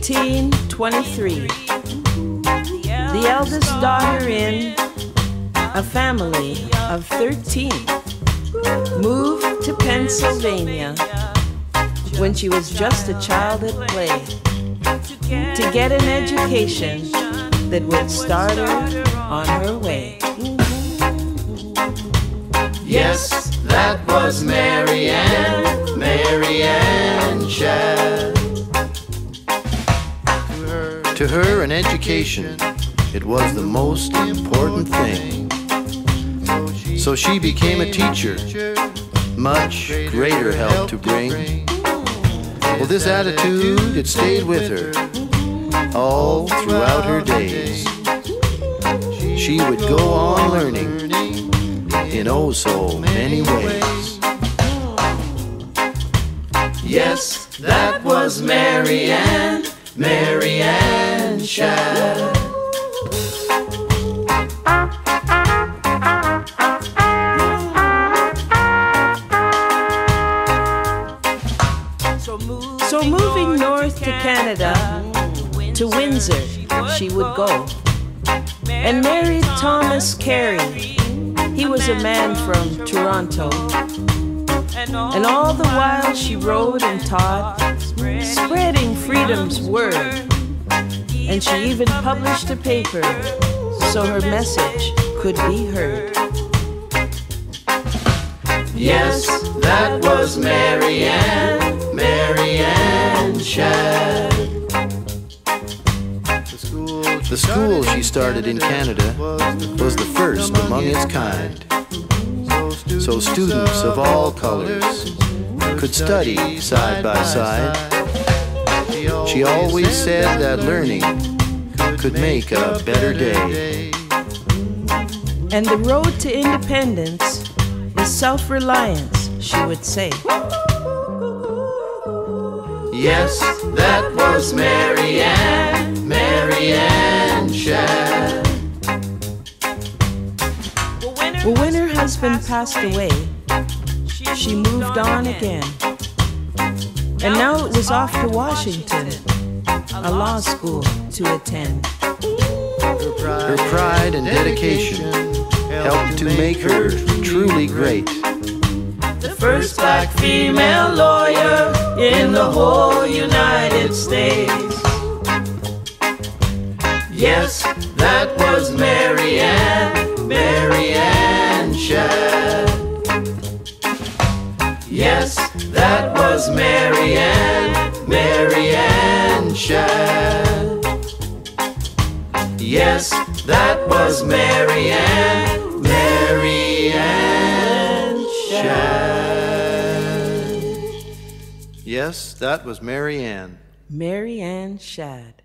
1823. The eldest daughter in a family of 13 moved to Pennsylvania when she was just a child at play to get an education that would start her on her way. Yes, that was Mary Ann Shadd. To her, an education, it was the most important thing. So she became a teacher, much greater help to bring. Well, this attitude, it stayed with her all throughout her days. She would go on learning in oh so many ways. Yes, that was Mary Ann Shadd. So moving north to Canada, to Windsor, she would go, and married Thomas Carey. He was a man from Toronto, and all the while she wrote and taught, spreading freedom's word, and she even published a paper so her message could be heard. Yes, that was Mary Ann Shadd. The school she started in Canada was the first among its kind. So students of all colors could study side by side. She always said that learning could make a better day. And the road to independence is self-reliance, she would say. Yes, that was Mary Ann Shadd. Well, when her husband passed away, she moved on again. And now it was off to Washington, a law school to attend. Her pride and dedication helped to make her truly great. The first black female lawyer in the whole United States. Yes, that was Mary Ann Shadd. Yes, that was Mary Ann Shadd. Yes, that was Mary Ann Shadd. Yes, that was Mary Ann. Mary Ann Shadd.